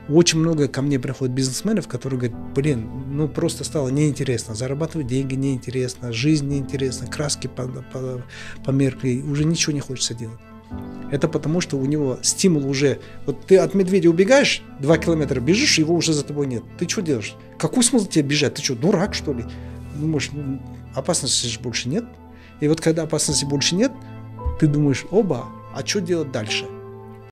Очень много ко мне приходят бизнесменов, которые говорят, блин, ну просто стало неинтересно, зарабатывать деньги неинтересно, жизнь неинтересна, краски померкли, уже ничего не хочется делать. Это потому, что у него стимул уже... Вот ты от медведя убегаешь, 2 километра бежишь, его уже за тобой нет. Ты что делаешь? Какой смысл тебе бежать? Ты что, дурак, что ли? Думаешь, опасности же больше нет. И вот когда опасности больше нет, ты думаешь, оба, а что делать дальше?